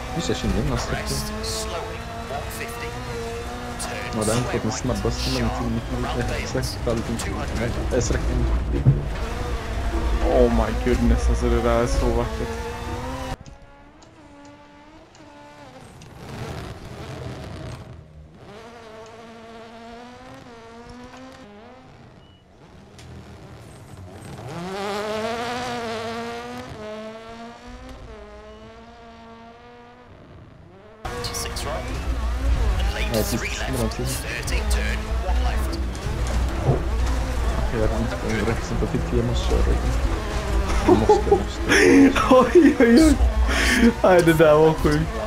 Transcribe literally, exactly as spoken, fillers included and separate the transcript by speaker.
Speaker 1: Vi kör Kindling nästa vecka. Och den har fått den snabbaste någonting exakt allting. Nej, sträckningen.
Speaker 2: Oh my goodness, alltså det där är så vackert.
Speaker 3: Six right. And late three left. thirteen turn, one left.
Speaker 1: Jag har rätt som på fick jag måste köra. Jag måste, måste.
Speaker 2: Oj, oj, oj. Nej, det där var sjukt.